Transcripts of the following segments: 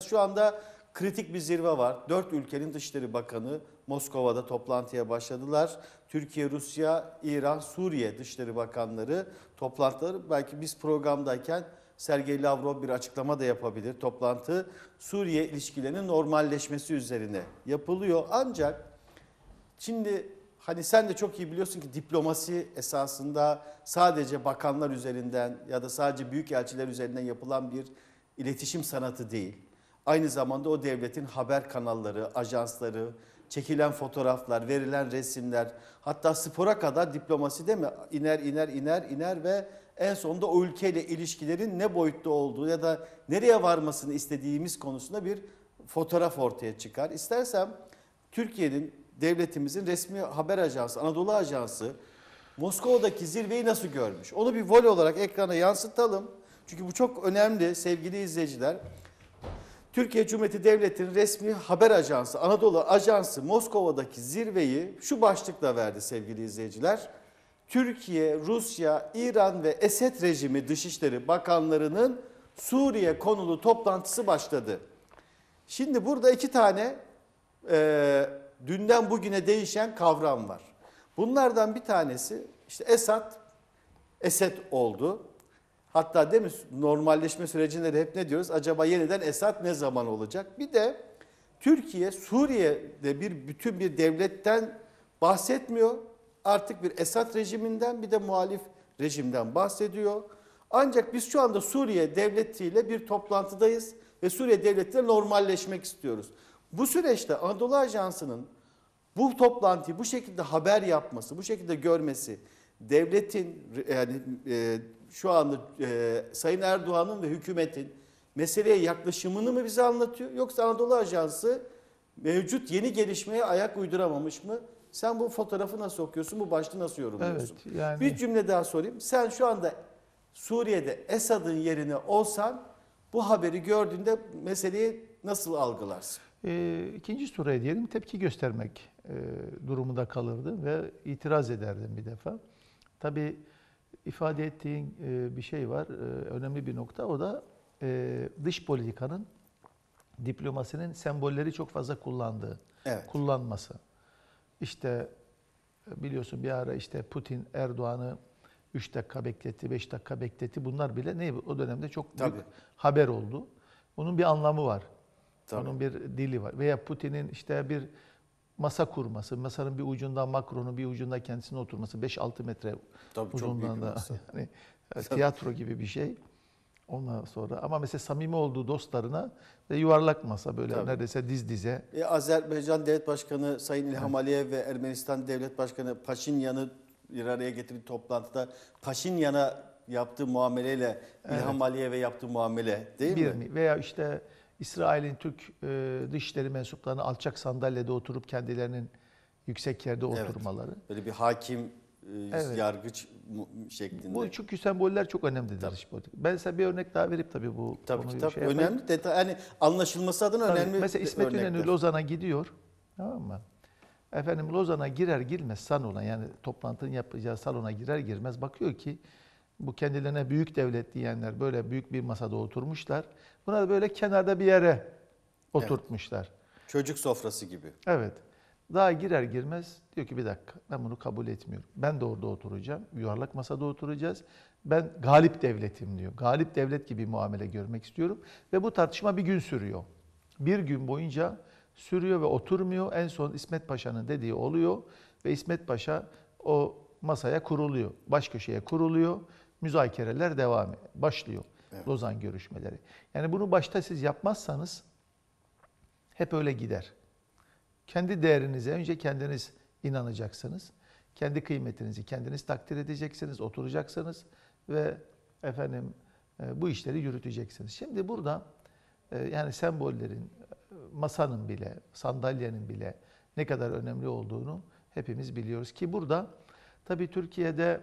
Şu anda kritik bir zirve var. 4 ülkenin Dışişleri Bakanı Moskova'da toplantıya başladılar. Türkiye, Rusya, İran, Suriye Dışişleri Bakanları toplantıları, belki biz programdayken Sergey Lavrov bir açıklama da yapabilir. Toplantı Suriye ilişkilerinin normalleşmesi üzerine yapılıyor. Ancak şimdi hani sen de çok iyi biliyorsun ki diplomasi esasında sadece bakanlar üzerinden ya da sadece büyükelçiler üzerinden yapılan bir iletişim sanatı değil. Aynı zamanda o devletin haber kanalları, ajansları, çekilen fotoğraflar, verilen resimler, hatta spora kadar diplomasi değil mi? İner ve en sonunda o ülkeyle ilişkilerin ne boyutta olduğu ya da nereye varmasını istediğimiz konusunda bir fotoğraf ortaya çıkar. İstersem Türkiye'nin, devletimizin resmi haber ajansı, Anadolu Ajansı Moskova'daki zirveyi nasıl görmüş? Onu bir voli olarak ekrana yansıtalım. Çünkü bu çok önemli sevgili izleyiciler. Türkiye Cumhuriyeti Devleti'nin resmi haber ajansı Anadolu Ajansı Moskova'daki zirveyi şu başlıkla verdi sevgili izleyiciler. Türkiye, Rusya, İran ve Esed rejimi Dışişleri Bakanlarının Suriye konulu toplantısı başladı. Şimdi burada iki tane dünden bugüne değişen kavram var. Bunlardan bir tanesi işte Esed oldu. Hatta değil mi, normalleşme sürecinde de hep ne diyoruz? Acaba yeniden Esad ne zaman olacak? Bir de Türkiye Suriye'de bütün bir devletten bahsetmiyor. Artık bir Esad rejiminden, bir de muhalif rejimden bahsediyor. Ancak biz şu anda Suriye devletiyle bir toplantıdayız ve Suriye devletiyle normalleşmek istiyoruz. Bu süreçte Anadolu Ajansı'nın bu toplantıyı bu şekilde haber yapması, bu şekilde görmesi, devletin yani şu anda Sayın Erdoğan'ın ve hükümetin meseleye yaklaşımını mı bize anlatıyor? Yoksa Anadolu Ajansı mevcut yeni gelişmeye ayak uyduramamış mı? Sen bu fotoğrafı nasıl okuyorsun? Bu başlığı nasıl yorumluyorsun? Evet, yani... Bir cümle daha sorayım. Sen şu anda Suriye'de Esad'ın yerine olsan bu haberi gördüğünde meseleyi nasıl algılarsın? İkinci soruya diyelim tepki göstermek durumunda kalırdı ve itiraz ederdim bir defa. Tabii ifade ettiğin bir şey var, önemli bir nokta. O da dış politikanın, diplomasinin sembolleri çok fazla kullanması. İşte biliyorsun bir ara işte Putin Erdoğan'ı 3 dakika bekletti, 5 dakika bekletti. Bunlar bile o dönemde çok büyük haber oldu. Bunun bir anlamı var. Tabii. Onun bir dili var. Veya Putin'in işte bir masa kurması, masanın bir ucundan Macron'un bir ucunda kendisine oturması, 5-6 metre uzunluğunda da yani tiyatro gibi bir şey. Ondan sonra ama mesela samimi olduğu dostlarına ve yuvarlak masa böyle neredeyse diz dize. Azerbaycan Devlet Başkanı Sayın İlham Aliyev ve Ermenistan Devlet Başkanı Paşinyan'ı bir araya getirdiği toplantıda Paşinyan'a yaptığı muameleyle İlham Aliyev'e yaptığı muamele değil mi? Veya işte İsrail'in Türk dışişleri mensuplarını alçak sandalyede oturup kendilerinin yüksek yerde oturmaları. Böyle bir hakim, yargıç şeklinde. Bu çünkü semboller çok önemlidir dış politika. Ben size bir örnek daha verip tabii bu konuyu önemli detay, yani anlaşılması adına önemli. Mesela İsmet İnönü Lozan'a gidiyor. Tamam mı? Efendim Lozan'a girer girmez salona, yani toplantının yapacağı salona girer girmez bakıyor ki bu kendilerine büyük devlet diyenler böyle büyük bir masada oturmuşlar. Buna da böyle kenarda bir yere oturtmuşlar. Evet. Çocuk sofrası gibi. Evet. Daha girer girmez diyor ki bir dakika ben bunu kabul etmiyorum. Ben de orada oturacağım. Yuvarlak masada oturacağız. Ben galip devletim diyor. Galip devlet gibi muamele görmek istiyorum. Ve bu tartışma bir gün sürüyor. Bir gün boyunca sürüyor ve oturmuyor. En son İsmet Paşa'nın dediği oluyor. Ve İsmet Paşa o masaya kuruluyor. Baş köşeye kuruluyor. Müzakereler başlıyor. Evet. Lozan görüşmeleri. Yani bunu başta siz yapmazsanız hep öyle gider. Kendi değerinize önce kendiniz inanacaksınız. Kendi kıymetinizi kendiniz takdir edeceksiniz, oturacaksınız ve bu işleri yürüteceksiniz. Şimdi burada yani sembollerin, masanın bile, sandalyenin bile ne kadar önemli olduğunu hepimiz biliyoruz ki burada tabii Türkiye'de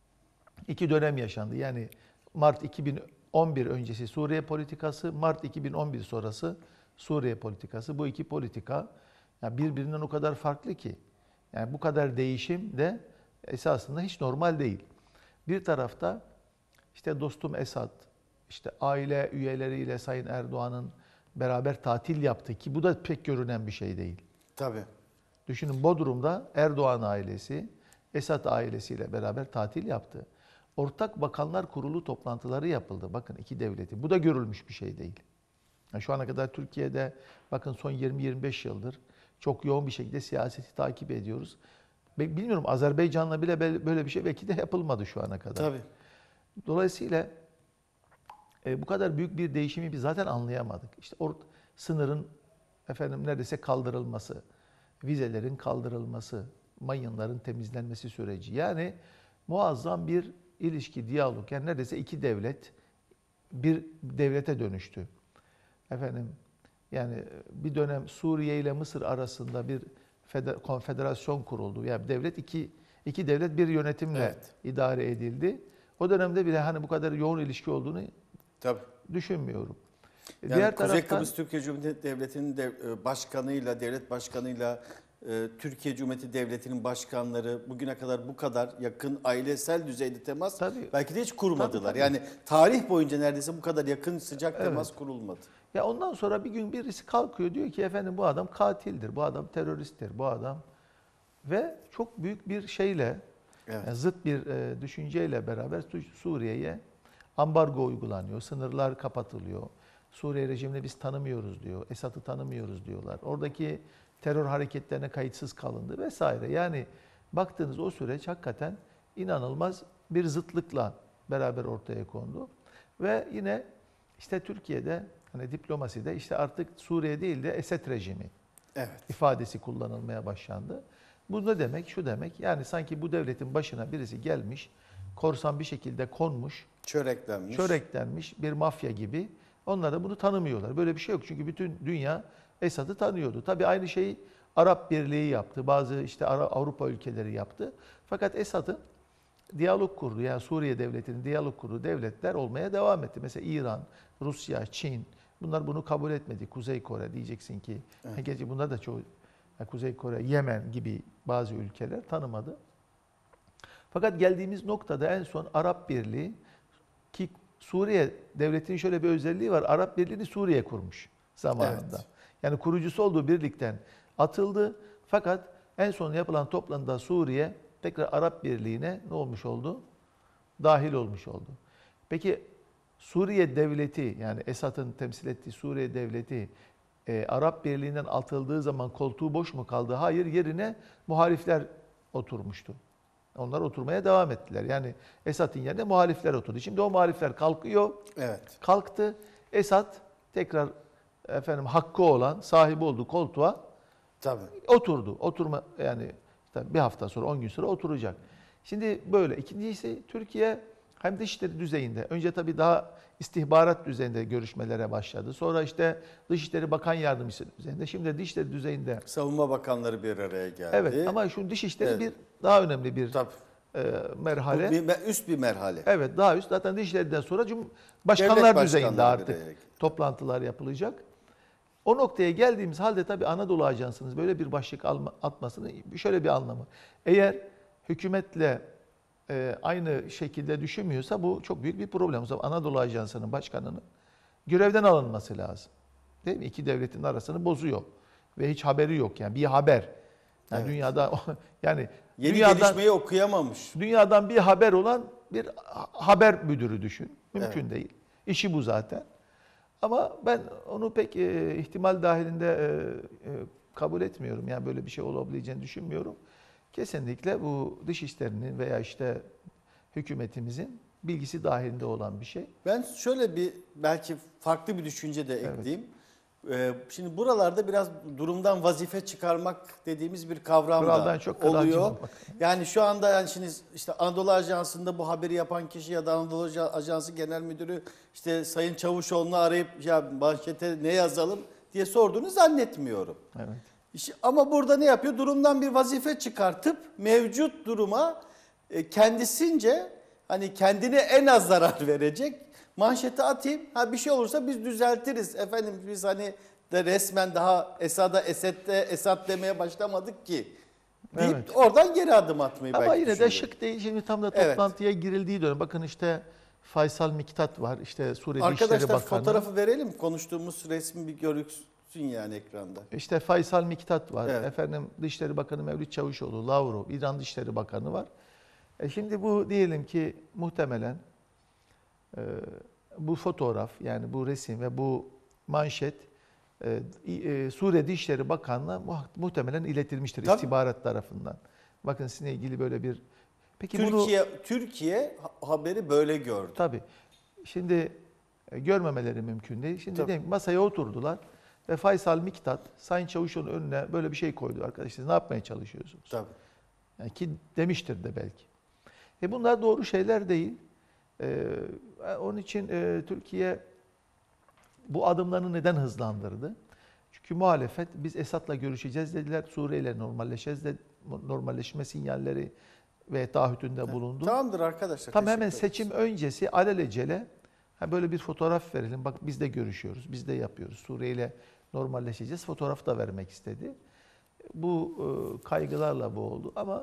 2 dönem yaşandı. Yani Mart 2011 öncesi Suriye politikası, Mart 2011 sonrası Suriye politikası. Bu iki politika yani birbirinden o kadar farklı ki. Yani bu kadar değişim de esasında hiç normal değil. Bir tarafta işte dostum Esad, işte aile üyeleriyle Sayın Erdoğan'ın beraber tatil yaptı ki bu da pek görünen bir şey değil. Tabii. Düşünün Bodrum'da Erdoğan ailesi, Esad ailesiyle beraber tatil yaptı. Ortak Bakanlar Kurulu toplantıları yapıldı. Bakın iki devleti. Bu da görülmüş bir şey değil. Yani şu ana kadar Türkiye'de bakın son 20-25 yıldır çok yoğun bir şekilde siyaseti takip ediyoruz. Bilmiyorum Azerbaycan'la bile böyle bir şey belki de yapılmadı şu ana kadar. Tabii. Dolayısıyla bu kadar büyük bir değişimi biz zaten anlayamadık. İşte sınırın neredeyse kaldırılması, vizelerin kaldırılması, mayınların temizlenmesi süreci. Yani muazzam bir ilişki, diyalog. Yani neredeyse iki devlet bir devlete dönüştü. Yani bir dönem Suriye ile Mısır arasında bir konfederasyon kuruldu. Yani devlet iki devlet bir yönetimle idare edildi. O dönemde bile hani bu kadar yoğun ilişki olduğunu düşünmüyorum. Yani Diğer Kuzey taraftan, Kıbrıs Türkiye Cumhuriyeti Devleti'nin başkanıyla, devlet başkanıyla Türkiye Cumhuriyeti Devleti'nin başkanları bugüne kadar bu kadar yakın ailesel düzeyde temas belki de hiç kurmadılar. Tabii. Yani tarih boyunca neredeyse bu kadar yakın sıcak temas kurulmadı. Ya ondan sonra bir gün birisi kalkıyor diyor ki efendim bu adam katildir, bu adam teröristtir, bu adam ve çok büyük bir şeyle yani zıt bir düşünceyle beraber Suriye'ye ambargo uygulanıyor, sınırlar kapatılıyor. Suriye rejimini biz tanımıyoruz diyor, Esad'ı tanımıyoruz diyorlar. Oradaki terör hareketlerine kayıtsız kalındı vesaire. Yani baktığınız o süreç hakikaten inanılmaz bir zıtlıkla beraber ortaya kondu. Ve yine işte Türkiye'de hani diplomaside işte artık Suriye değil de Esed rejimi ifadesi kullanılmaya başlandı. Bu ne demek? Şu demek yani sanki bu devletin başına birisi gelmiş, korsan bir şekilde konmuş, çöreklenmiş bir mafya gibi. Onlar da bunu tanımıyorlar. Böyle bir şey yok çünkü bütün dünya Esad'ı tanıyordu. Tabii aynı şeyi Arap Birliği yaptı, bazı işte Avrupa ülkeleri yaptı. Fakat Esad'ın diyalog kurduğu yani Suriye devletinin diyalog kurduğu devletler olmaya devam etti. Mesela İran, Rusya, Çin bunlar bunu kabul etmedi. Kuzey Kore diyeceksin ki gerçi bunlar da çoğu Kuzey Kore, Yemen gibi bazı ülkeler tanımadı. Fakat geldiğimiz noktada en son Arap Birliği ki Suriye devletinin şöyle bir özelliği var. Arap Birliği'ni Suriye kurmuş zamanında. Yani kurucusu olduğu birlikten atıldı. Fakat en son yapılan toplantıda Suriye tekrar Arap Birliği'ne ne olmuş oldu? Dahil olmuş oldu. Peki Suriye devleti yani Esad'ın temsil ettiği Suriye devleti Arap Birliği'nden atıldığı zaman koltuğu boş mu kaldı? Hayır, yerine muhalifler oturmuştu. Onlar oturmaya devam ettiler. Yani Esad'ın yerine muhalifler oturdu. Şimdi o muhalifler kalkıyor. Kalktı. Esad tekrar hakkı olan, sahibi olduğu koltuğa oturdu. Oturma yani bir hafta sonra, 10 gün sonra oturacak. Şimdi böyle. İkincisi Türkiye hem dışişleri düzeyinde, önce tabii daha istihbarat düzeyinde görüşmelere başladı. Sonra işte Dışişleri Bakan Yardımcısı düzeyinde, şimdi dışişleri düzeyinde. Savunma bakanları bir araya geldi. Evet ama şu dışişleri bir daha önemli bir merhale. Üst bir merhale. Evet daha üst. Zaten dışişlerinden sonra başkanlar düzeyinde artık toplantılar yapılacak. O noktaya geldiğimiz halde tabii Anadolu Ajansı'nın böyle bir başlık atmasının şöyle bir anlamı. Eğer hükümetle aynı şekilde düşünmüyorsa bu çok büyük bir problem. O zaman Anadolu Ajansı'nın başkanının görevden alınması lazım. Değil mi? İki devletin arasını bozuyor. Ve hiç haberi yok yani bir haber. Yani dünyada yani yeni gelişmeyi okuyamamış. Dünyadan bir haber olan bir haber müdürü düşün. Mümkün değil. İşi bu zaten. Ama ben onu pek ihtimal dahilinde kabul etmiyorum. Yani böyle bir şey olabileceğini düşünmüyorum. Kesinlikle bu dışişlerinin veya işte hükümetimizin bilgisi dahilinde olan bir şey. Ben şöyle bir belki farklı bir düşünce de ekleyeyim. Şimdi buralarda biraz durumdan vazife çıkarmak dediğimiz bir kavram da oluyor. Yani şu anda yani şimdi işte Anadolu Ajansı'nda bu haberi yapan kişi ya da Anadolu Ajansı Genel Müdürü işte Sayın Çavuşoğlu'nu arayıp ya manşete ne yazalım diye sorduğunu zannetmiyorum. Ama burada ne yapıyor? Durumdan bir vazife çıkartıp mevcut duruma kendisince hani kendine en az zarar verecek manşete atayım. Bir şey olursa biz düzeltiriz. Efendim biz hani de resmen daha Esad'a Esad demeye başlamadık ki. Deyip oradan geri adım atmayı ama belki yine de şık değil. Şimdi tam da toplantıya girildiği dönem. Bakın işte Faysal Miktat var. İşte Suriye Dışişleri Arkadaşlar Bakanı. fotoğrafı verelim. Konuştuğumuz resmi bir görüksün yani ekranda. İşte Faysal Miktat var. Evet. Efendim Dışişleri Bakanı Mevlüt Çavuşoğlu, Lavrov, İran Dışişleri Bakanı var. Şimdi bu diyelim ki muhtemelen bu fotoğraf, yani bu resim ve bu manşet Suriye Dışişleri Bakanlığı'na muhtemelen iletilmiştir Tabii. istihbarat tarafından. Bakın sizinle ilgili böyle bir... Peki Türkiye haberi böyle gördü. Tabii. Şimdi görmemeleri mümkün değil. Şimdi Tabii. diyelim ki masaya oturdular ve Faysal Miktat Sayın Çavuşoğlu'nun önüne böyle bir şey koydu. Arkadaşlar siz ne yapmaya çalışıyorsunuz? Tabii. Yani ki demiştir de belki. Bunlar doğru şeyler değil. Onun için Türkiye bu adımlarını neden hızlandırdı? Çünkü muhalefet biz Esad'la görüşeceğiz dediler. Suriye ile normalleşme sinyalleri ve taahhütünde bulundu. Tamamdır arkadaşlar. Tam hemen teşekkür seçim öncesi alelacele böyle bir fotoğraf verelim. Bak biz de görüşüyoruz, biz de yapıyoruz. Suriye ile normalleşeceğiz. Fotoğraf da vermek istedi. Bu kaygılarla bu oldu ama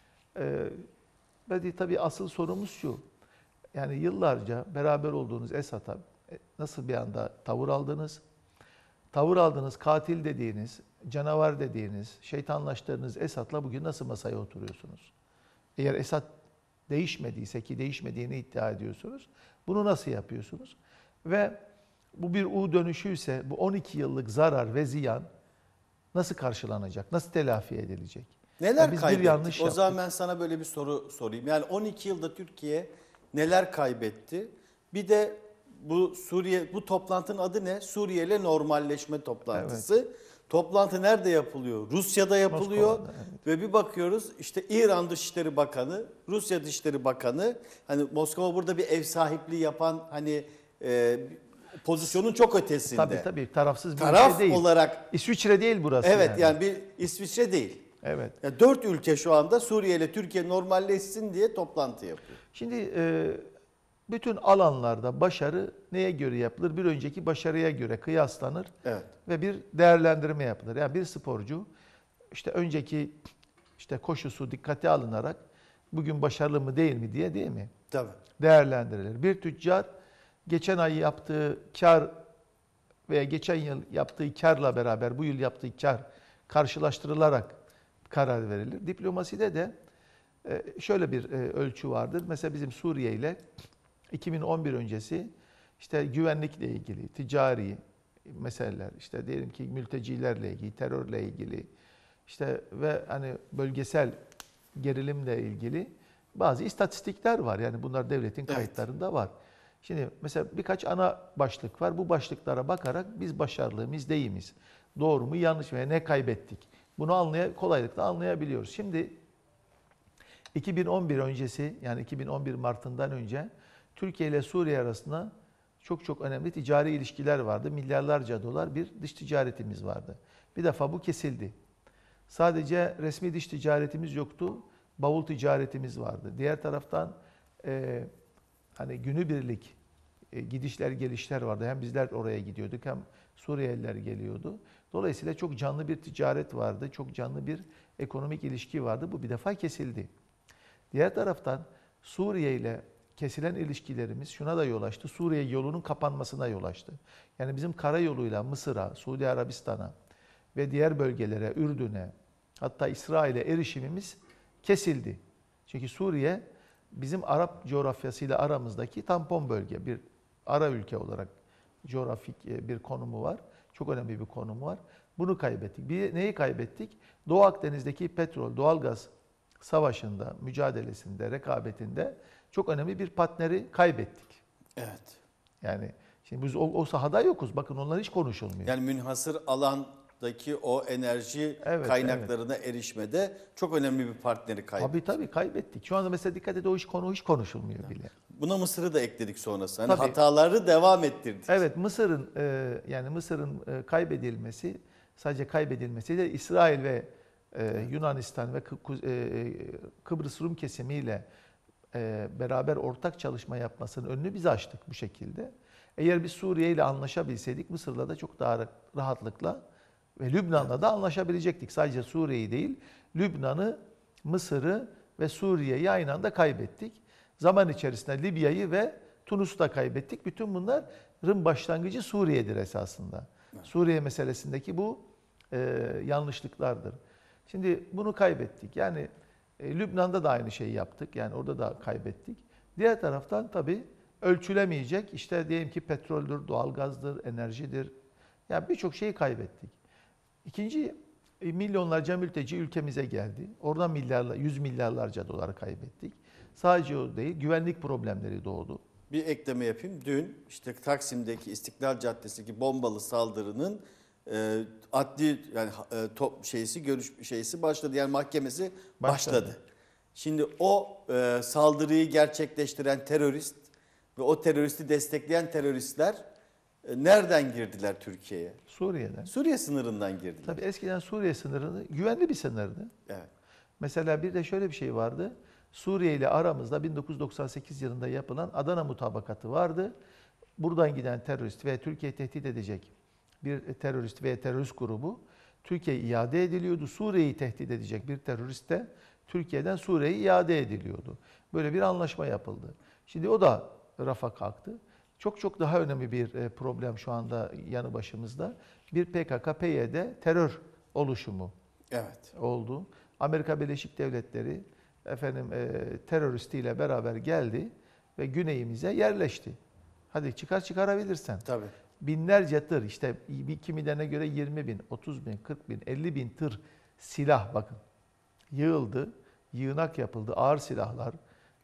tabii asıl sorumuz şu. Yani yıllarca beraber olduğunuz Esad'a nasıl bir anda tavır aldınız? Tavır aldınız, katil dediğiniz, canavar dediğiniz, şeytanlaştırdığınız Esad'la bugün nasıl masaya oturuyorsunuz? Eğer Esad değişmediyse, ki değişmediğini iddia ediyorsunuz, bunu nasıl yapıyorsunuz? Ve bu bir U dönüşüyse bu 12 yıllık zarar ve ziyan nasıl karşılanacak, nasıl telafi edilecek? Neler biz kaybettik? bir yanlış O yaptık. zaman ben sana böyle bir soru sorayım. Yani 12 yılda Türkiye neler kaybetti? Bir de bu toplantının adı ne? Suriye ile normalleşme toplantısı. Evet. Toplantı nerede yapılıyor? Rusya'da yapılıyor. Moskova'da, evet. Ve bir bakıyoruz işte İran Dışişleri Bakanı, Rusya Dışişleri Bakanı, hani Moskova burada bir ev sahipliği yapan pozisyonun çok ötesinde. Tabii tarafsız bir Taraf ülke değil. olarak İsviçre değil burası. evet yani bir İsviçre değil. Evet. Yani 4 ülke şu anda Suriye ile Türkiye normalleşsin diye toplantı yapıyor. Şimdi bütün alanlarda başarı neye göre yapılır? Bir önceki başarıya göre kıyaslanır. Evet. Ve bir değerlendirme yapılır. Yani bir sporcu işte önceki koşusu dikkate alınarak bugün başarılı mı değil mi diye, değil mi? Tabii. Değerlendirilir. Bir tüccar geçen ay yaptığı kar veya geçen yıl yaptığı karla beraber bu yıl yaptığı kar karşılaştırılarak karar verilir. Diplomaside de şöyle bir ölçü vardır. Mesela bizim Suriye ile 2011 öncesi güvenlikle ilgili, ticari meseleler, diyelim ki mültecilerle ilgili, terörle ilgili, ve hani bölgesel gerilimle ilgili bazı istatistikler var. Yani bunlar devletin kayıtlarında var. Şimdi mesela birkaç ana başlık var. Bu başlıklara bakarak biz başarılı mıyız, değil miyiz? Doğru mu, yanlış mı, ne kaybettik? Bunu kolaylıkla anlayabiliyoruz. Şimdi 2011 öncesi, yani 2011 Mart'ından önce Türkiye ile Suriye arasında çok önemli ticari ilişkiler vardı. Milyarlarca dolar bir dış ticaretimiz vardı. Bir defa bu kesildi. Sadece resmi dış ticaretimiz yoktu, bavul ticaretimiz vardı. Diğer taraftan hani günübirlik gidişler gelişler vardı. Hem bizler oraya gidiyorduk hem Suriyeliler geliyordu. Dolayısıyla çok canlı bir ticaret vardı, çok canlı bir ekonomik ilişki vardı. Bu bir defa kesildi. Diğer taraftan Suriye ile kesilen ilişkilerimiz şuna da yol açtı. Suriye yolunun kapanmasına yol açtı. Yani bizim karayoluyla Mısır'a, Suudi Arabistan'a ve diğer bölgelere, Ürdün'e, hatta İsrail'e erişimimiz kesildi. Çünkü Suriye bizim Arap coğrafyasıyla aramızdaki tampon bölge, bir ara ülke olarak coğrafik bir konumu var. Çok önemli bir konumu var. Bunu kaybettik. Neyi kaybettik? Doğu Akdeniz'deki petrol, doğalgaz savaşında, mücadelesinde, rekabetinde çok önemli bir partneri kaybettik. Evet. Yani şimdi biz o sahada yokuz. Bakın onlar hiç konuşulmuyor. Yani münhasır alandaki o enerji kaynaklarına erişmede çok önemli bir partneri kaybettik. Tabii kaybettik. Şu anda mesela dikkat edin konu hiç konuşulmuyor bile. Buna Mısır'ı da ekledik sonrası. Hani hataları devam ettirdik. Evet, Mısır'ın kaybedilmesi, sadece kaybedilmesi de İsrail ve Yunanistan ve Kıbrıs Rum kesimiyle beraber ortak çalışma yapmasının önünü biz açtık bu şekilde. Eğer biz Suriye ile anlaşabilseydik Mısır'la da çok daha rahatlıkla ve Lübnan'la da anlaşabilecektik. Sadece Suriye'yi değil, Lübnan'ı, Mısır'ı ve Suriye'yi aynı anda kaybettik. Zaman içerisinde Libya'yı ve Tunus'u da kaybettik. Bütün bunların başlangıcı Suriye'dir esasında. Suriye meselesindeki bu yanlışlıklardır. Şimdi bunu kaybettik. Yani Lübnan'da da aynı şeyi yaptık. Yani orada da kaybettik. Diğer taraftan tabii ölçülemeyecek işte diyelim ki petroldür, doğalgazdır, enerjidir. Yani birçok şeyi kaybettik. İkinci, milyonlarca mülteci ülkemize geldi. Oradan yüz milyarlarca dolar kaybettik. Sadece o değil, güvenlik problemleri doğdu. Bir ekleme yapayım. Dün işte Taksim'deki İstiklal Caddesi'ndeki bombalı saldırının adli yani görüş başladı. Yani mahkemesi başladı. Şimdi o saldırıyı gerçekleştiren terörist ve o teröristi destekleyen teröristler nereden girdiler Türkiye'ye? Suriye'den. Suriye sınırından girdiler. Tabii eskiden Suriye sınırı güvenli bir sınırdı. Evet. Mesela bir de şöyle bir şey vardı. Suriye ile aramızda 1998 yılında yapılan Adana Mutabakatı vardı. Buradan giden terörist veya Türkiye'yi tehdit edecek bir terörist veya terörist grubu Türkiye'ye iade ediliyordu. Suriye'yi tehdit edecek bir terörist de Türkiye'den Suriye'ye iade ediliyordu. Böyle bir anlaşma yapıldı. Şimdi o da rafa kalktı. Çok daha önemli bir problem şu anda yanı başımızda. Bir PKK-PYD terör oluşumu oldu. Amerika Birleşik Devletleri teröristiyle beraber geldi ve güneyimize yerleşti. Hadi çıkarabilirsen. Tabii. Binlerce tır işte kimilerine göre 20 bin, 30 bin, 40 bin, 50 bin tır silah bakın yığıldı, yığınak yapıldı, ağır silahlar.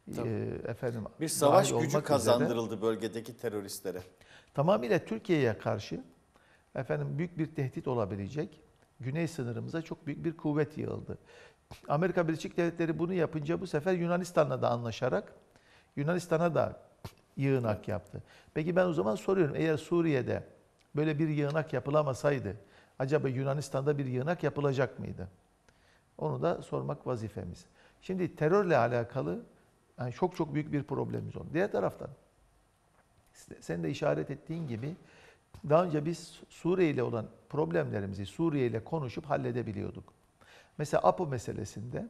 Bir savaş gücü kazandırıldı bölgedeki teröristlere. Tamamıyla Türkiye'ye karşı büyük bir tehdit olabilecek güney sınırımıza çok büyük bir kuvvet yığıldı. Amerika Birleşik Devletleri bunu yapınca bu sefer Yunanistan'la da anlaşarak Yunanistan'a da yığınak yaptı. Peki ben o zaman soruyorum eğer Suriye'de böyle bir yığınak yapılamasaydı acaba Yunanistan'da bir yığınak yapılacak mıydı? Onu da sormak vazifemiz. Şimdi terörle alakalı yani çok büyük bir problemimiz oldu. Diğer taraftan sen de işaret ettiğin gibi daha önce biz Suriye ile olan problemlerimizi Suriye ile konuşup halledebiliyorduk. Mesela APO meselesinde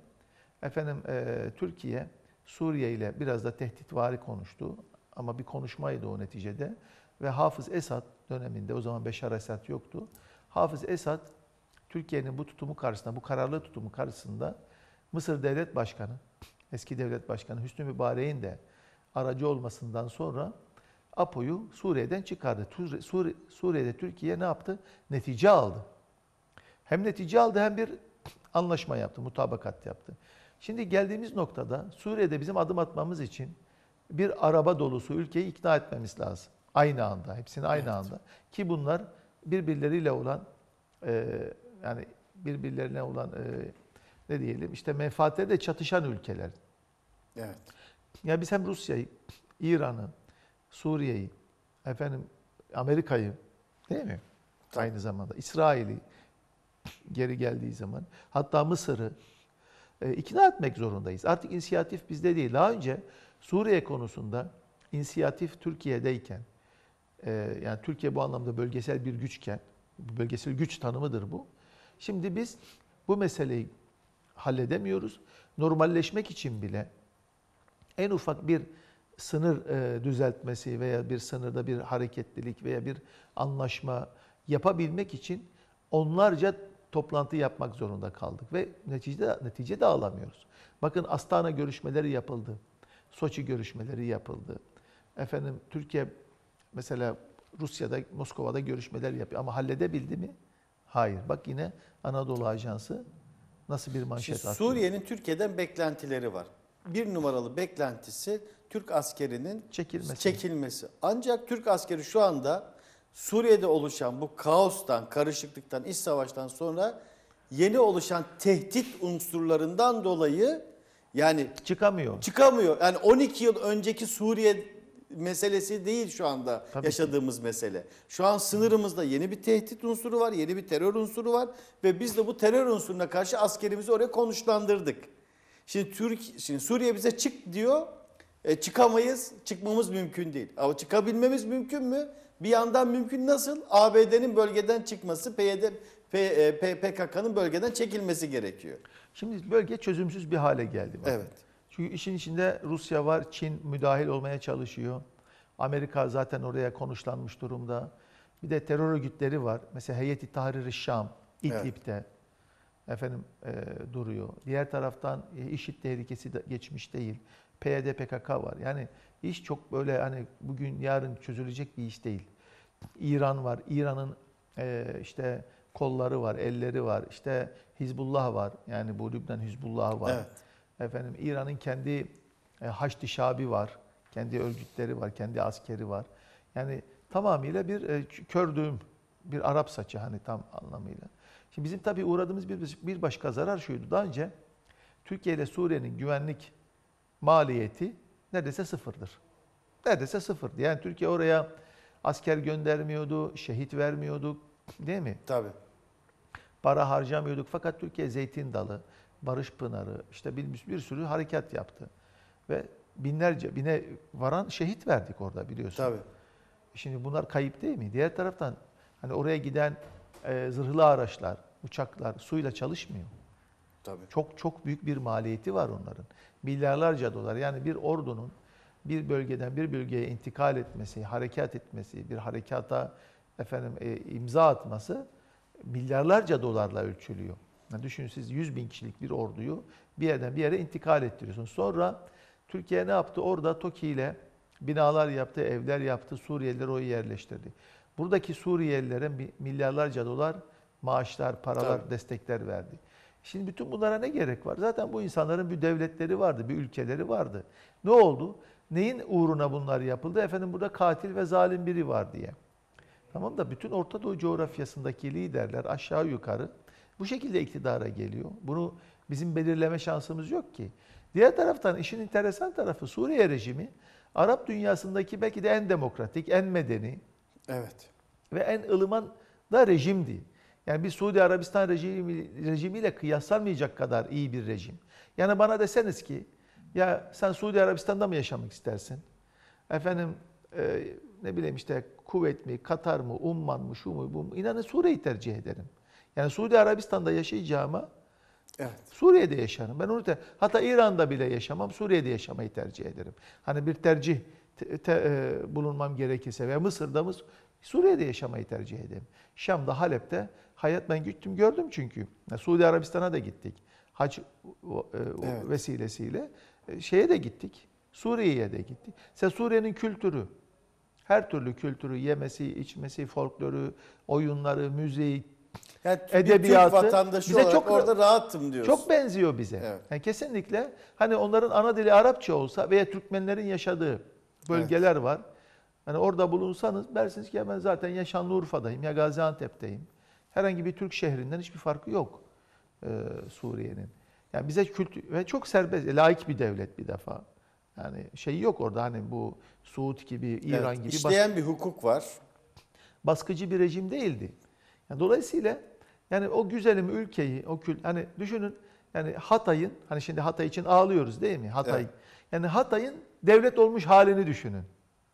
Türkiye Suriye ile biraz da tehditvari konuştu ama bir konuşmaydı o neticede ve Hafız Esad döneminde o zaman Beşar Esad yoktu. Hafız Esad Türkiye'nin bu tutumu karşısında, bu kararlı tutumu karşısında Mısır Devlet Başkanı, eski Devlet Başkanı Hüsnü Mübarek'in de aracı olmasından sonra APO'yu Suriye'den çıkardı. Suriye'de Türkiye ne yaptı? Netice aldı. Hem netice aldı hem bir anlaşma yaptı, mutabakat yaptı. Şimdi geldiğimiz noktada Suriye'de bizim adım atmamız için bir araba dolusu ülkeyi ikna etmemiz lazım. Aynı anda, hepsini aynı anda. Ki bunlar birbirleriyle olan yani birbirlerine olan ne diyelim işte menfaatleri de çatışan ülkeler. Evet. Ya biz hem Rusya'yı, İran'ı, Suriye'yi, Amerika'yı değil mi? Tabii. Aynı zamanda İsrail'i geri geldiği zaman hatta Mısır'ı ikna etmek zorundayız. Artık inisiyatif bizde değil. Daha önce Suriye konusunda inisiyatif Türkiye'deyken yani Türkiye bu anlamda bölgesel bir güçken, bölgesel güç tanımıdır bu. Şimdi biz bu meseleyi halledemiyoruz. Normalleşmek için bile en ufak bir sınır düzeltmesi veya bir sınırda bir hareketlilik veya bir anlaşma yapabilmek için onlarca toplantı yapmak zorunda kaldık ve netice de alamıyoruz. Bakın Astana görüşmeleri yapıldı. Soçi görüşmeleri yapıldı. Türkiye mesela Rusya'da, Moskova'da görüşmeler yapıyor ama halledebildi mi? Hayır. Bak yine Anadolu Ajansı nasıl bir manşet attı. Suriye'nin Türkiye'den beklentileri var. Bir numaralı beklentisi Türk askerinin çekilmesi. Ancak Türk askeri şu anda Suriye'de oluşan bu kaostan, karışıklıktan, iç savaştan sonra yeni oluşan tehdit unsurlarından dolayı yani çıkamıyor. Yani 12 yıl önceki Suriye meselesi değil şu anda yaşadığımız mesele. Şu an sınırımızda yeni bir tehdit unsuru var, yeni bir terör unsuru var ve biz de bu terör unsuruna karşı askerimizi oraya konuşlandırdık. Şimdi Suriye bize çık diyor, çıkamayız, çıkmamız mümkün değil. Ama çıkabilmemiz mümkün mü? Bir yandan mümkün nasıl? ABD'nin bölgeden çıkması, PKK'nın bölgeden çekilmesi gerekiyor. Şimdi bölge çözümsüz bir hale geldi. Bakın. Evet. Çünkü işin içinde Rusya var, Çin müdahil olmaya çalışıyor. Amerika zaten oraya konuşlanmış durumda. Bir de terör örgütleri var. Mesela Heyet-i Tahrir-i Şam, İdlib'de duruyor. Diğer taraftan IŞİD tehlikesi de geçmiş değil. PYD, PKK var. Yani iş çok böyle hani bugün yarın çözülecek bir iş değil. İran var. İran'ın işte kolları var, elleri var. İşte Hizbullah var. Yani bu Lübnan Hizbullah var. Evet. İran'ın kendi Haçlı Şabi var. Kendi örgütleri var, kendi askeri var. Yani tamamıyla bir kör düğüm, bir Arap saçı hani tam anlamıyla. Şimdi bizim tabii uğradığımız bir başka zarar şuydu. Daha önce Türkiye ile Suriye'nin güvenlik maliyeti neredeyse sıfırdır. Neredeyse sıfırdı. Yani Türkiye oraya asker göndermiyordu, şehit vermiyorduk, değil mi? Tabii. Para harcamıyorduk. Fakat Türkiye Zeytin Dalı, Barış Pınarı, işte bir sürü harekat yaptı. Ve bine varan şehit verdik orada biliyorsun. Tabii. Şimdi bunlar kayıp değil mi? Diğer taraftan hani oraya giden zırhlı araçlar, uçaklar suyla çalışmıyor. Tabii. Çok çok büyük bir maliyeti var onların. Milyarlarca dolar. Yani bir ordunun bir bölgeden bir bölgeye intikal etmesi, harekat etmesi, bir harekata imza atması milyarlarca dolarla ölçülüyor. Yani düşünün siz 100 bin kişilik bir orduyu bir yerden bir yere intikal ettiriyorsunuz. Sonra Türkiye ne yaptı? Orada TOKİ ile binalar yaptı, evler yaptı, Suriyeliler oraya yerleştirdi. Buradaki Suriyelilere milyarlarca dolar maaşlar, paralar, Tabii. destekler verdi. Şimdi bütün bunlara ne gerek var? Zaten bu insanların bir devletleri vardı, bir ülkeleri vardı. Ne oldu? Neyin uğruna bunlar yapıldı? Burada katil ve zalim biri var diye. Tamam da bütün Orta Doğu coğrafyasındaki liderler aşağı yukarı bu şekilde iktidara geliyor. Bunu bizim belirleme şansımız yok ki. Diğer taraftan işin enteresan tarafı Suriye rejimi Arap dünyasındaki belki de en demokratik, en medeni Evet. ve en ılıman da rejimdi. Yani bir Suudi Arabistan rejimiyle kıyaslanmayacak kadar iyi bir rejim. Yani bana deseniz ki ya sen Suudi Arabistan'da mı yaşamak istersin? Ne bileyim işte Kuveyt mi, Katar mı, Umman mı, şu mu, bu mu? İnanın Suriye'yi tercih ederim. Yani Suudi Arabistan'da yaşayacağıma Evet. Suriye'de yaşarım. Ben onu hatta İran'da bile yaşamam, Suriye'de yaşamayı tercih ederim. Hani bir tercih bulunmam gerekirse ve Mısır'da mı Suriye'de yaşamayı tercih ederim. Şam'da, Halep'te hayat ben gittim gördüm çünkü. Suudi Arabistan'a da gittik. Hac Evet. vesilesiyle şeye de gittik. Suriye'ye de gittik. Suriye'nin kültürü, her türlü kültürü, yemesi, içmesi, folkloru, oyunları, müziği, Yani edebiyatı bir Türk vatandaşı bize olarak çok orada rahattım diyorsun. çok benziyor bize. Evet. Yani kesinlikle hani onların ana dili Arapça olsa veya Türkmenlerin yaşadığı bölgeler var. Hani orada bulunsanız dersiniz ki ya ben zaten ya Şanlıurfa'dayım ya Gaziantep'teyim. Herhangi bir Türk şehrinden hiçbir farkı yok Suriye'nin. Yani bize kültür ve çok serbest, laik bir devlet bir defa. Yani şey yok orada hani bu Suud gibi, İran gibi İşleyen bir hukuk var. baskıcı bir rejim değildi. Yani dolayısıyla yani o güzelim ülkeyi, hani düşünün yani Hatay'ın hani şimdi Hatay için ağlıyoruz değil mi? Hatay. Evet. Yani Hatay'ın devlet olmuş halini düşünün.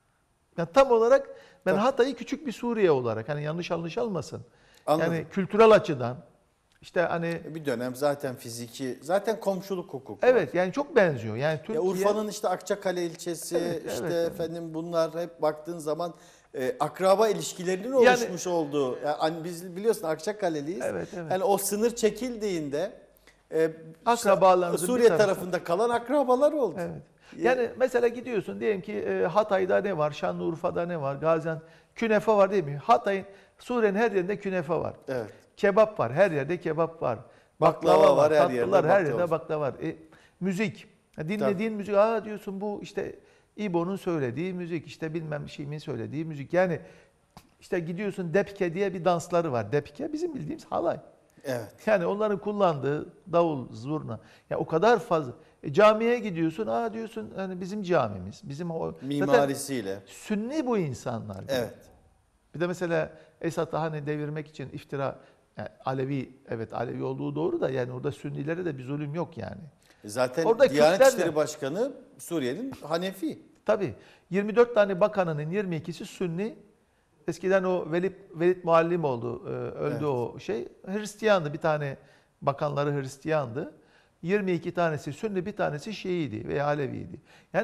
Yani tam olarak ben Tabii. Hatay'ı küçük bir Suriye olarak hani yanlış anlaşılmasın. Anladım. Yani kültürel açıdan işte hani Bir dönem zaten fiziki, zaten komşuluk hukuku evet var. yani çok benziyor. Yani Türkiye Ya Urfa'nın işte Akçakale ilçesi, Evet, işte evet. bunlar hep baktığın zaman akraba ilişkilerinin oluşmuş olduğu. Yani biz biliyorsun Akçakaleliyiz. Evet, evet. Yani o sınır çekildiğinde Akrabalarınızın bir Suriye tarafı. tarafında kalan akrabalar oldu. Evet. Yani mesela gidiyorsun diyelim ki Hatay'da ne var, Şanlıurfa'da ne var, Gaziantep, künefe var değil mi? Suriye'nin her yerinde künefe var. Evet. Kebap var, her yerde kebap var. Baklava var, her tatlılar, yerde her baklava yerde baklava var. Müzik, dinlediğin müzik, diyorsun bu işte İbo'nun söylediği müzik, işte bilmem şeyimin söylediği müzik. Yani işte gidiyorsun Depke diye bir dansları var. Depke bizim bildiğimiz halay. Evet. Yani onların kullandığı davul, zurna. Ya o kadar fazla. Camiye gidiyorsun, diyorsun hani bizim camimiz, bizim o Mimarisiyle. zaten Sünni bu insanlar. Evet. Bir de mesela Esad'ı hani devirmek için iftira yani Alevi, evet Alevi olduğu doğru da yani orada Sünnilere de bir zulüm yok yani. Zaten Orada Diyanet Kürtlerle- İşleri Başkanı Suriye'nin Hanefi. Tabii 24 tane bakanının 22'si Sünni. Eskiden o Velid Muallim oldu, öldü Evet. o şey. Hristiyandı, bir tane bakanları Hristiyandı. 22 tanesi Sünni, bir tanesi Şiiydi veya Aleviydi. Yani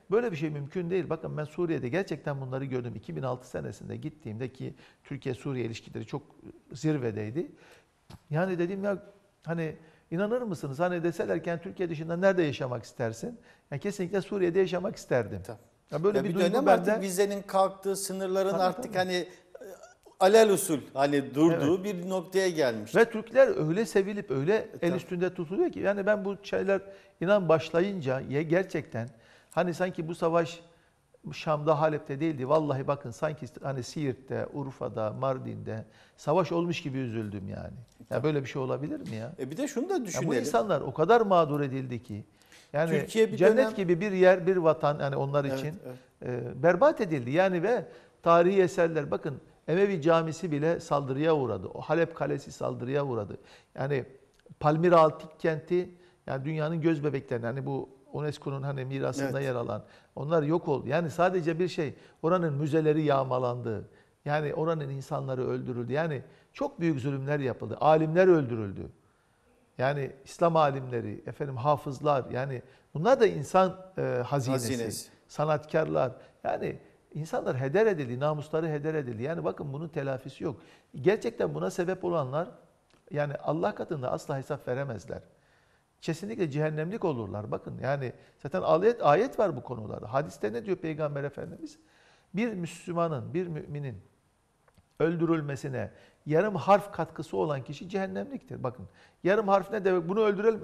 Böyle bir şey mümkün değil. Bakın ben Suriye'de gerçekten bunları gördüm. 2006 senesinde gittiğimde ki Türkiye-Suriye ilişkileri çok zirvedeydi. Yani dedim ya hani inanır mısınız? Hani deselerken Türkiye dışında nerede yaşamak istersin? Yani kesinlikle Suriye'de yaşamak isterdim. Tabii. Ya böyle Ya bir bir duygu dönem bende. artık vizenin kalktığı, sınırların Tabii, artık tabii. hani alelüsül hani durduğu bir noktaya gelmiş. Ve Türkler öyle sevilip öyle el Tabii. üstünde tutuluyor ki yani ben bu şeyler inan başlayınca gerçekten hani sanki bu savaş Şam'da, Halep'te değildi. Vallahi bakın sanki hani Siirt'te, Urfa'da, Mardin'de savaş olmuş gibi üzüldüm yani. Ya böyle bir şey olabilir mi ya? Bir de şunu da Ya bu düşünelim. insanlar o kadar mağdur edildi ki. Yani Türkiye bir cennet dönem- gibi bir yer, bir vatan yani onlar Evet, için evet. berbat edildi. Yani ve tarihi eserler bakın Emevi Camisi bile saldırıya uğradı. O Halep Kalesi saldırıya uğradı. Yani Palmira Antik Kenti yani dünyanın göz bebeklerinden hani bu UNESCO'nun hani mirasında Evet. yer alan onlar yok oldu. Yani sadece bir şey oranın müzeleri yağmalandı. Yani oranın insanları öldürüldü. Yani çok büyük zulümler yapıldı. Alimler öldürüldü. Yani İslam alimleri, efendim hafızlar yani bunlar da insan hazinesi, sanatkarlar. Yani insanlar heder edildi, namusları heder edildi. Yani bakın bunun telafisi yok. Gerçekten buna sebep olanlar yani Allah katında asla hesap veremezler. Kesinlikle cehennemlik olurlar. Bakın yani zaten ayet var bu konularda. Hadiste ne diyor Peygamber Efendimiz? Bir Müslümanın, bir müminin öldürülmesine yarım harf katkısı olan kişi cehennemliktir. Bakın yarım harf ne demek? Bunu öldürelim.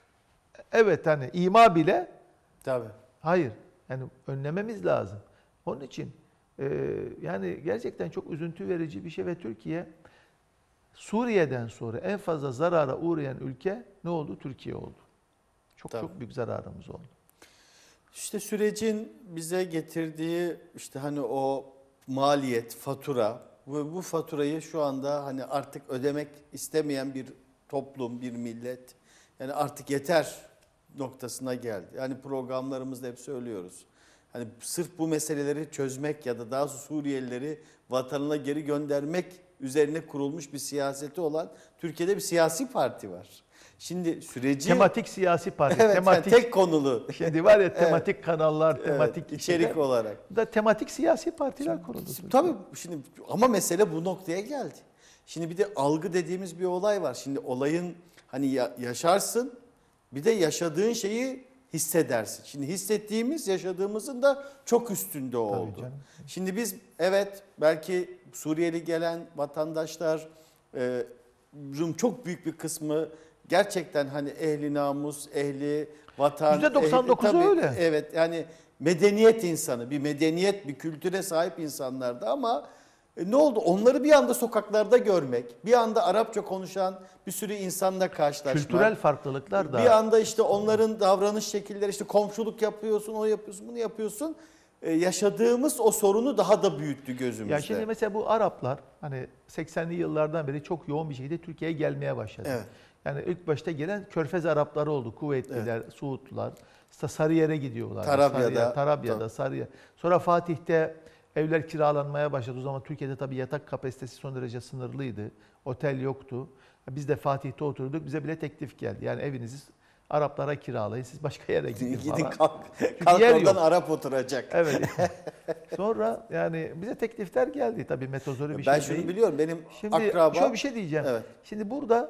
Evet hani ima bile Tabii. hayır. Yani önlememiz lazım. Onun için yani gerçekten çok üzüntü verici bir şey ve Türkiye Suriye'den sonra en fazla zarara uğrayan ülke ne oldu? Türkiye oldu. Çok Tabii. çok büyük zararımız oldu. İşte sürecin bize getirdiği işte hani o maliyet, fatura ve bu faturayı şu anda hani artık ödemek istemeyen bir toplum, bir millet yani artık yeter noktasına geldi. Yani programlarımızda hep söylüyoruz. Hani sırf bu meseleleri çözmek ya da daha doğrusu Suriyelileri vatanına geri göndermek üzerine kurulmuş bir siyaseti olan Türkiye'de bir siyasi parti var. Şimdi süreci Tematik siyasi parti, evet, tematik yani tek konulu. şimdi var ya tematik kanallar, tematik Evet, içerik şeyler. olarak. Da tematik siyasi partiler kuruldu. Tabii şimdi ama mesele bu noktaya geldi. Şimdi bir de algı dediğimiz bir olay var. Şimdi olayın hani yaşarsın bir de yaşadığın şeyi hissedersin. Şimdi hissettiğimiz yaşadığımızın da çok üstünde oldu. canım. Şimdi biz evet belki Suriyeli gelen vatandaşlar çok büyük bir kısmı gerçekten hani ehli namus, ehli vatan. %99'u tabii, öyle. Evet yani medeniyet insanı, bir medeniyet, bir kültüre sahip insanlardı ama ne oldu? Onları bir anda sokaklarda görmek, bir anda Arapça konuşan bir sürü insanla karşılaşmak. Kültürel farklılıklar da Bir anda işte onların davranış şekilleri, işte komşuluk yapıyorsun, o yapıyorsun, bunu yapıyorsun. Yaşadığımız o sorunu daha da büyüttü gözümüzde. ya şimdi mesela bu Araplar hani 80'li yıllardan beri çok yoğun bir şekilde Türkiye'ye gelmeye başladı. Evet. Yani ilk başta gelen Körfez Arapları oldu. Kuveytliler, Suudlular. İşte Sarıyer'e gidiyorlar. Tarabya'da. Tarabya'da, Sarıyer. Sonra Fatih'te evler kiralanmaya başladı. O zaman Türkiye'de tabii yatak kapasitesi son derece sınırlıydı. Otel yoktu. Biz de Fatih'te oturduk. Bize bile teklif geldi. Yani evinizi Araplara kiralayın. Siz başka yere gidin Gidin falan. kalk yer oradan yok. Arap oturacak. Evet. Sonra yani bize teklifler geldi. Tabii metozori bir Ben şey şunu değil. biliyorum, benim Şimdi akraba... şöyle bir şey diyeceğim. Evet. Şimdi burada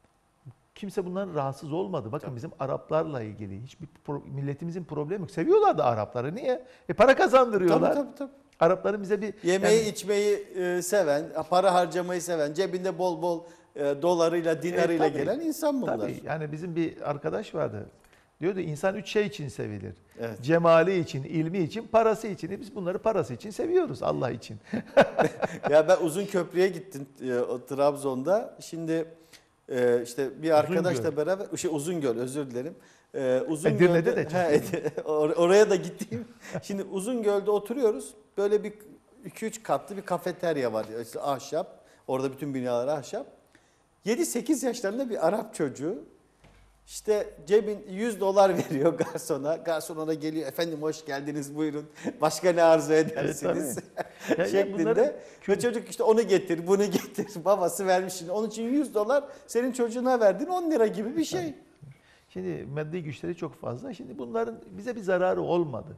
kimse bundan rahatsız olmadı. Bakın bizim Araplarla ilgili hiçbir milletimizin problemi yok. Seviyorlar da Arapları. Niye? Para kazandırıyorlar. Tabii. Arapların bize bir Yemeği, yani, içmeyi seven, para harcamayı seven, cebinde bol bol dolarıyla, dinarıyla tabii, gelen insan bunlar. tabii yani bizim bir arkadaş vardı. Diyordu insan 3 şey için sevilir. Evet. Cemali için, ilmi için, parası için. Biz bunları parası için seviyoruz Allah için. Ya ben Uzunköprü'ye gittim o Trabzon'da. Şimdi işte bir arkadaşla beraber Uzungöl, özür dilerim. Edirne'de de oraya da gittim. Şimdi Uzungöl'de oturuyoruz. Böyle bir 2-3 katlı bir kafeterya var. İşte ahşap. Orada bütün binalar ahşap. 7-8 yaşlarında bir Arap çocuğu işte cebin $100 veriyor garsona. Garson ona geliyor. Efendim hoş geldiniz, buyurun. Başka ne arzu edersiniz? Şeklinde. Ve çocuk işte onu getir, bunu getir. Babası vermiş şimdi. Onun için $100 senin çocuğuna verdin 10 lira gibi bir şey. Şimdi maddi güçleri çok fazla. Şimdi bunların bize bir zararı olmadı.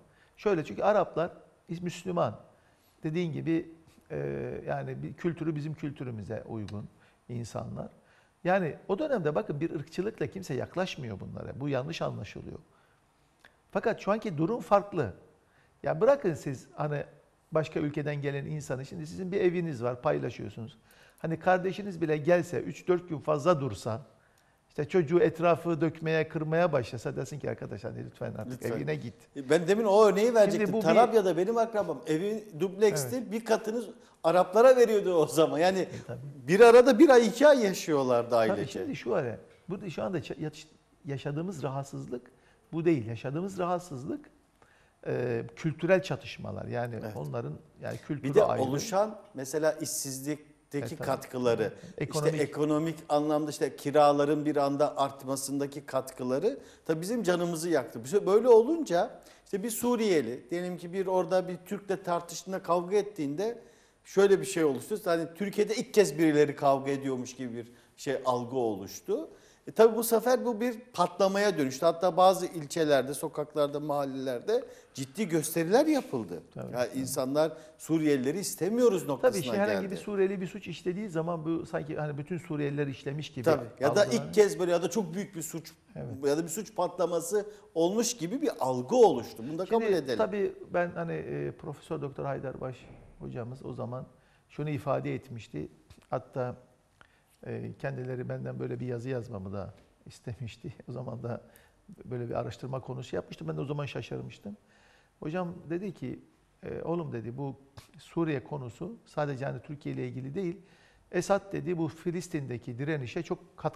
Şöyle, çünkü Araplar Müslüman. Dediğin gibi yani bir kültürü bizim kültürümüze uygun insanlar. Yani o dönemde bakın bir ırkçılıkla kimse yaklaşmıyor bunlara. Bu yanlış anlaşılıyor. Fakat şu anki durum farklı. Ya bırakın siz hani başka ülkeden gelen insanı, şimdi sizin bir eviniz var, paylaşıyorsunuz. Hani kardeşiniz bile gelse 3-4 gün fazla dursa, işte çocuğu etrafı dökmeye, kırmaya başlasa, desin ki arkadaş hadi lütfen artık Lütfen. evine git. Ben demin o örneği verecektim. bu bir- Tarabya'da benim akrabam evi dubleksti. Evet. Bir katını Araplara veriyordu o zaman. Yani Tabii. bir arada 1 ay 2 ay yaşıyorlardı Tabii ailece. şimdi burada şu anda yaşadığımız rahatsızlık bu değil. Yaşadığımız rahatsızlık kültürel çatışmalar. Yani Evet. onların yani kültürü Bir de ayrı. oluşan mesela işsizlikteki tabii. katkıları, Ekonomik. işte ekonomik anlamda işte kiraların bir anda artmasındaki katkıları tabii bizim canımızı yaktı. Böyle olunca işte bir Suriyeli, diyelim ki bir orada bir Türk'le tartıştığında, kavga ettiğinde şöyle bir şey oluştu. Hani Türkiye'de ilk kez birileri kavga ediyormuş gibi bir algı oluştu. Tabii bu sefer bu bir patlamaya dönüştü. Hatta bazı ilçelerde, sokaklarda, mahallelerde ciddi gösteriler yapıldı. Tabii, Yani insanlar Suriyelileri istemiyoruz noktasına Tabii geldi. herhangi bir Suriyeli bir suç işlediği zaman bu sanki hani bütün Suriyeliler işlemiş gibi. Tabii. Ya da algılanıyor. ilk kez böyle ya da çok büyük bir suç ya da bir suç patlaması olmuş gibi bir algı oluştu. Bunu da kabul Şimdi edelim. tabii ben hani Profesör Doktor Haydarbaş hocamız o zaman şunu ifade etmişti. Hatta kendileri benden böyle bir yazı yazmamı da istemişti. O zaman da böyle bir araştırma konusu yapmıştım. Ben de o zaman şaşırmıştım. Hocam dedi ki, oğlum dedi bu Suriye konusu sadece hani Türkiye ile ilgili değil. Esad dedi bu Filistin'deki direnişe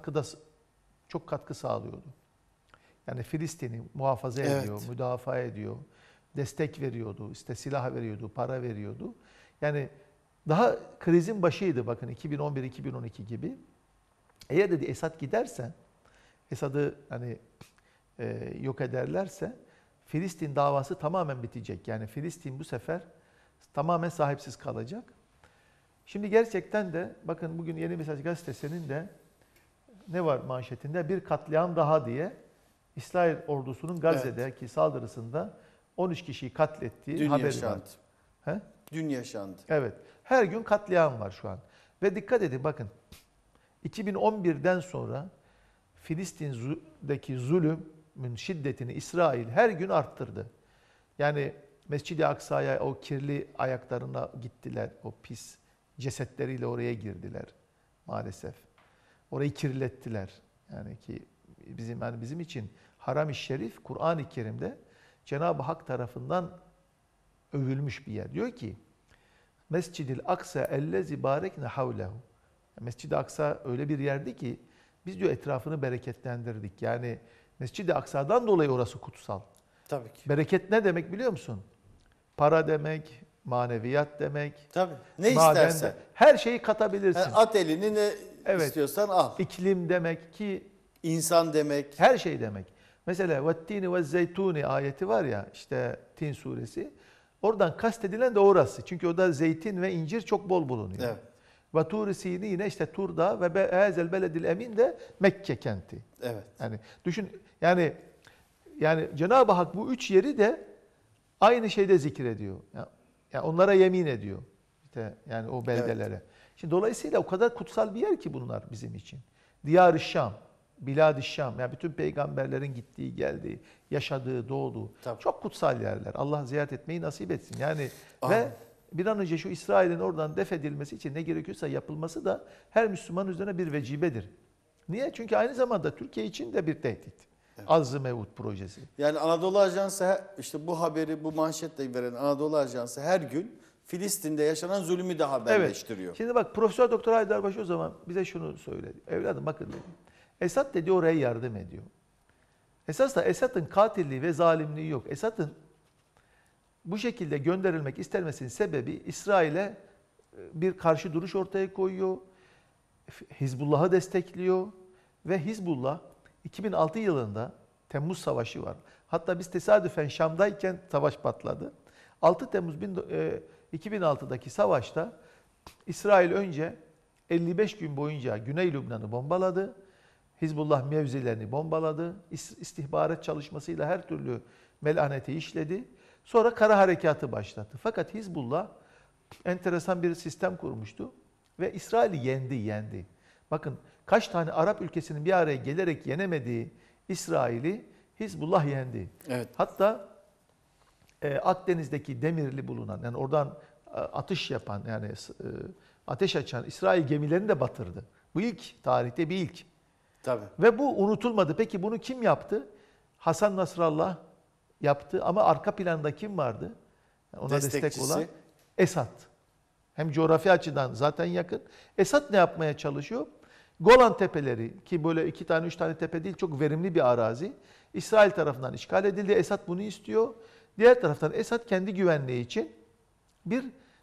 çok katkı sağlıyordu. Yani Filistin'i muhafaza ediyor, müdafaa ediyor, destek veriyordu, işte silah veriyordu, para veriyordu. Yani daha krizin başıydı bakın 2011-2012 gibi. Eğer dedi Esad giderse, Esad'ı hani yok ederlerse Filistin davası tamamen bitecek. Yani Filistin bu sefer tamamen sahipsiz kalacak. Şimdi gerçekten de bakın bugün Yeni Mesaj gazetesinin de ne var manşetinde? Bir katliam daha diye İsrail ordusunun Gazze'deki saldırısında 13 kişiyi katlettiği Dün haberi yaşandı. var. He? Dün yaşandı. Evet. Her gün katliam var şu an. Ve dikkat edin bakın. 2011'den sonra Filistin'deki zulümün şiddetini İsrail her gün arttırdı. Yani Mescid-i Aksa'ya o kirli ayaklarına gittiler. O pis cesetleriyle oraya girdiler maalesef. Orayı kirlettiler. Yani ki bizim için Haram-ı Şerif Kur'an-ı Kerim'de Cenab-ı Hak tarafından övülmüş bir yer. Diyor ki Mescid-i Aksa ellezi barekne havlehu. Mescid-i Aksa öyle bir yerdi ki biz diyor etrafını bereketlendirdik. Yani Mescid-i Aksa'dan dolayı orası kutsal. Tabii ki. Bereket ne demek biliyor musun? Para demek, maneviyat demek. Tabii. Ne maden istersen. her şeyi katabilirsin. Yani at elini ne Evet. istiyorsan al. İklim demek ki İnsan demek. her şey demek. Mesela vettini ve zeytuni ayeti var ya işte Tin suresi. Oradan kastedilen de orası. Çünkü orada zeytin ve incir çok bol bulunuyor. Evet. Ve Tur-i Sini yine işte Tur'da ve Hazel beledil emin de Mekke kenti. Evet. Yani düşün yani Cenab-ı Hak bu üç yeri de aynı şeyde zikrediyor. Yani onlara yemin ediyor. İşte yani o beldelere. Evet. Şimdi dolayısıyla o kadar kutsal bir yer ki bunlar bizim için. Diyar-ı Şam, Bilad-ı Şam, yani bütün peygamberlerin gittiği, geldiği, yaşadığı, doğduğu Tabii. çok kutsal yerler. Allah ziyaret etmeyi nasip etsin. Yani Amin. ve bir an önce şu İsrail'in oradan def edilmesi için ne gerekiyorsa yapılması da her Müslüman üzerine bir vecibedir. Niye? Çünkü aynı zamanda Türkiye için de bir tehdit. Evet. Azz-ı Mevut projesi. Yani Anadolu Ajansı işte bu haberi, bu manşetle veren Anadolu Ajansı her gün Filistin'de yaşanan zulmü de haberleştiriyor. Evet. Şimdi bak Profesör Doktor Haydarbaş o zaman bize şunu söyledi. Evladım bakın dedi. Esad dedi oraya yardım ediyor. Esas da Esad'ın katilliği ve zalimliği yok. Esad'ın bu şekilde gönderilmek istenmesinin sebebi İsrail'e bir karşı duruş ortaya koyuyor. Hizbullah'ı destekliyor ve Hizbullah 2006 yılında Temmuz Savaşı var. Hatta biz tesadüfen Şam'dayken savaş patladı. 6 Temmuz 2006'daki savaşta İsrail önce 55 gün boyunca Güney Lübnan'ı bombaladı. Hizbullah mevzilerini bombaladı. İstihbarat çalışmasıyla her türlü melaneti işledi. Sonra kara harekatı başlattı. Fakat Hizbullah enteresan bir sistem kurmuştu ve İsrail'i yendi. Bakın kaç tane Arap ülkesinin bir araya gelerek yenemediği İsrail'i Hizbullah yendi. Evet. Hatta Akdeniz'deki Demirli bulunan, yani oradan atış yapan, yani ateş açan İsrail gemilerini de batırdı. Bu ilk, tarihte bir ilk. Tabii. Ve bu unutulmadı. Peki bunu kim yaptı? Hasan Nasrallah yaptı ama arka planda kim vardı? Ona destek Destekçisi. olan Esad. Hem coğrafi açıdan zaten yakın. Esad ne yapmaya çalışıyor? Golan Tepeleri, ki böyle 2 tane 3 tane tepe değil, çok verimli bir arazi, İsrail tarafından işgal edildi. Esad bunu istiyor. Diğer taraftan Esad kendi güvenliği için bir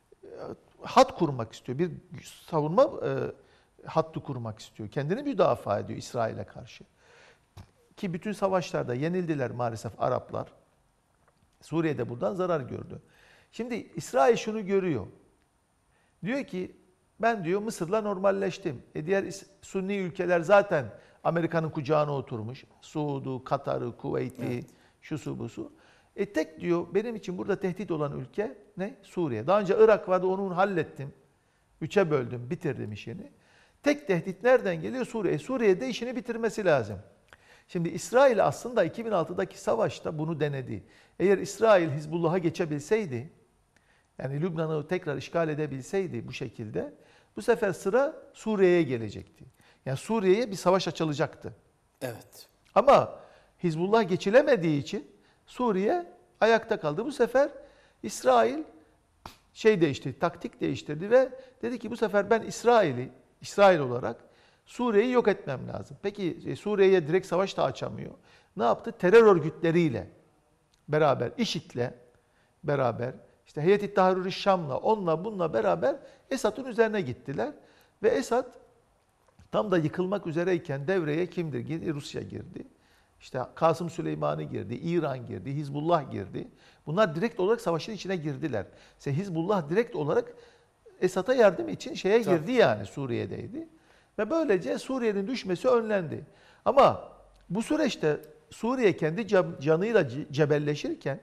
hat kurmak istiyor. Bir savunma hattı kurmak istiyor. Kendini müdafaa ediyor İsrail'e karşı. Ki bütün savaşlarda yenildiler maalesef Araplar. Suriye'de buradan zarar gördü. Şimdi İsrail şunu görüyor. Diyor ki ben diyor Mısır'la normalleştim. Diğer Sunni ülkeler zaten Amerika'nın kucağına oturmuş. Suud'u, Katar'ı, Kuveyt'i, evet, şusu busu. Tek diyor benim için burada tehdit olan ülke ne? Suriye. Daha önce Irak vardı, onu hallettim. 3'e böldüm, bitirdim işini. Tek tehdit nereden geliyor? Suriye. Suriye'de işini bitirmesi lazım. Şimdi İsrail aslında 2006'daki savaşta bunu denedi. Eğer İsrail Hizbullah'a geçebilseydi, yani Lübnan'ı tekrar işgal edebilseydi bu şekilde, bu sefer sıra Suriye'ye gelecekti. Yani Suriye'ye bir savaş açılacaktı. Evet. Ama Hizbullah geçilemediği için Suriye ayakta kaldı. Bu sefer İsrail taktik değiştirdi ve dedi ki bu sefer ben İsrail olarak Suriye'yi yok etmem lazım. Peki Suriye'ye direkt savaş da açamıyor. Ne yaptı? Terör örgütleriyle beraber, IŞİD'le beraber, işte Heyet-i Tahrir-i Şam'la, onunla bununla beraber Esad'ın üzerine gittiler. Ve Esad tam da yıkılmak üzereyken devreye kimdir? Rusya girdi. İşte Kasım Süleyman'ı girdi, İran girdi, Hizbullah girdi. Bunlar direkt olarak savaşın içine girdiler. Hizbullah direkt olarak Esad'a yardım için girdi, yani Suriye'deydi. Ve böylece Suriye'nin düşmesi önlendi. Ama bu süreçte Suriye kendi canıyla cebelleşirken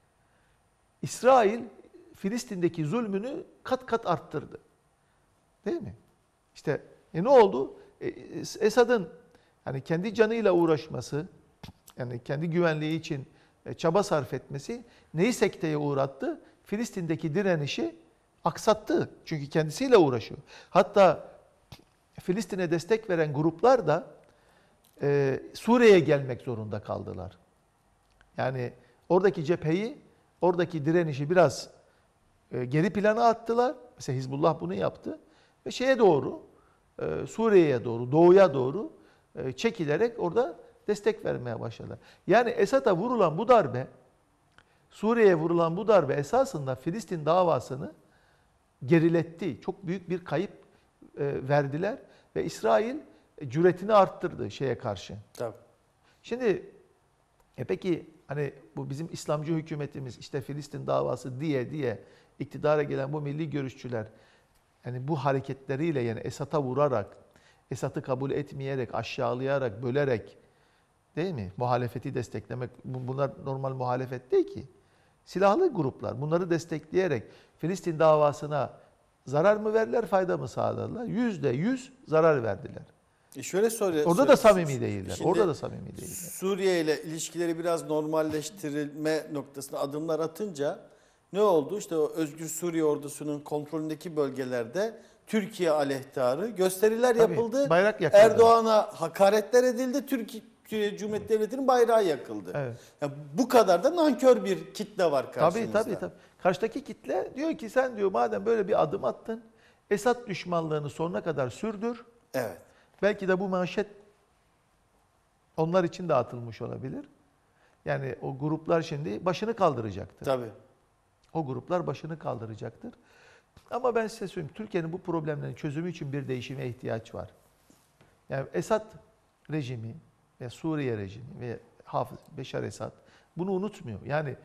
İsrail Filistin'deki zulmünü kat kat arttırdı. Değil mi? İşte ne oldu? Esad'ın hani kendi canıyla uğraşması, yani kendi güvenliği için çaba sarf etmesi neyi sekteye uğrattı? Filistin'deki direnişi aksattı. Çünkü kendisiyle uğraşıyor. Hatta Filistin'e destek veren gruplar da Suriye'ye gelmek zorunda kaldılar. Yani oradaki cepheyi, oradaki direnişi biraz geri plana attılar. Mesela Hizbullah bunu yaptı. Ve Suriye'ye doğru, doğuya doğru çekilerek orada destek vermeye başladılar. Yani Esad'a vurulan bu darbe, Suriye'ye vurulan bu darbe esasında Filistin davasını geriletti. Çok büyük bir kayıp verdiler ve İsrail cüretini arttırdı şeye karşı. Tabii. Şimdi peki hani bu bizim İslamcı hükümetimiz işte Filistin davası diye iktidara gelen bu milli görüşçüler, yani bu hareketleriyle, yani Esad'a vurarak, Esad'ı kabul etmeyerek, aşağılayarak, bölerek, değil mi? Muhalefeti desteklemek, bunlar normal muhalefet değil ki. Silahlı gruplar, bunları destekleyerek Filistin davasına zarar mı verdiler, fayda mı sağladılar? %100 zarar verdiler. Şöyle Orada da samimi değiller. Şimdi Orada da samimi değiller. Suriye ile ilişkileri biraz normalleştirilme noktasına adımlar atınca ne oldu? İşte o Özgür Suriye ordusunun kontrolündeki bölgelerde Türkiye aleyhtarı gösteriler Tabii, yapıldı. bayrak yakıldı. Erdoğan'a hakaretler edildi. Türkiye Cumhuriyeti Devleti'nin bayrağı yakıldı. Evet. Yani bu kadar da nankör bir kitle var karşımızda. Tabii. Karşıdaki kitle diyor ki sen diyor madem böyle bir adım attın, Esad düşmanlığını sonuna kadar sürdür. Evet. Belki de bu manşet onlar için de atılmış olabilir. Yani o gruplar şimdi başını kaldıracaktır. Tabii. O gruplar başını kaldıracaktır. Ama ben size söyleyeyim, Türkiye'nin bu problemlerin çözümü için bir değişime ihtiyaç var. Yani Esad rejimi ve Suriye rejimi ve Beşar Esad bunu unutmuyor. Yani